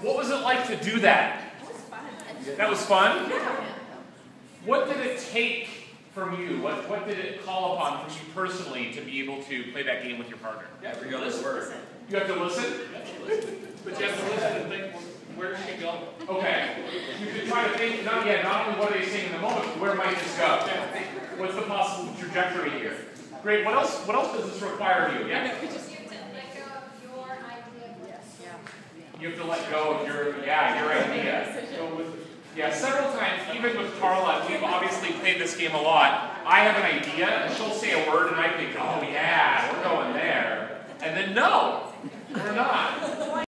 What was it like to do that? That was fun? What did it take from you? What did it call upon from you personally to be able to play that game with your partner? Yeah, you have to listen. You have to listen? But you have to listen and think, where should it go? Okay. You can try to think, not only what are they saying in the moment, but where might this go? What's the possible trajectory here? Great. What else does this require of you? Yeah? You have to let go of your idea. Yeah, several times, even with Carla, we've obviously played this game a lot. I have an idea, and she'll say a word, and I think, oh yeah, we're going there. And then no, we're not.